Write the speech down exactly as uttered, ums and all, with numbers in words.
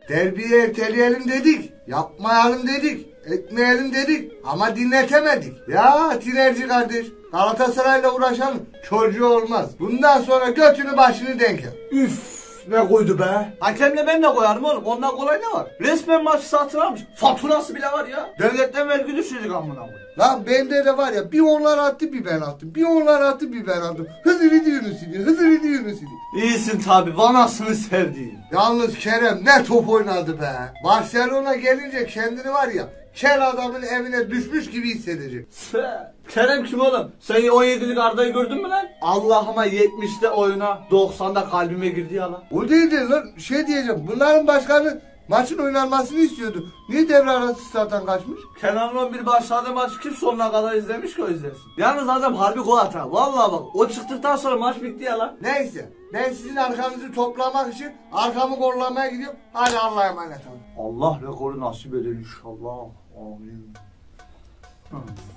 Derbiyi erteleyelim dedik, yapmayalım dedik, etmeyelim dedik ama dinletemedik. Ya tinerci kardeş, Galatasaray'la uğraşalım, çocuğu olmaz. Bundan sonra götünü başını denk al. Üf, ne koydu be? Hakemle ben de koyarım oğlum. Ondan kolay ne var? Resmen maçı satın almış. Faturası bile var ya. Devletten vergi düşecek amına koyayım. Lan bende de var ya, bir onlar attı bir ben attım, bir onlar attı bir ben attım. Hızır ediyorsunuz sizi, hızır ediyorsunuz sizi. İyisin tabi, vanasını sevdiğim. Yalnız Kerem ne top oynadı be. Barcelona gelince kendini var ya, kel adamın evine düşmüş gibi hissedecek. Kerem kim oğlum? Sen on yedilik Arda'yı gördün mü lan? Allah'ıma yetmişte oyuna, doksanda kalbime girdi ya lan. O değildi lan, şey diyeceğim, bunların başkanı maçın oynanmasını istiyordu. Niye devre arası starttan kaçmış? Kenan'la on bir başladı maçı kim sonuna kadar izlemiş ki o izlesin. Yalnız adam harbi gol atar. Vallahi bak o çıktıktan sonra maç bitti ya lan. Neyse, ben sizin arkanızı toplamak için arkamı kollamaya gidiyorum. Hadi Allah'a emanet olun. Allah rekoru nasip eder inşallah. Amin. Hı.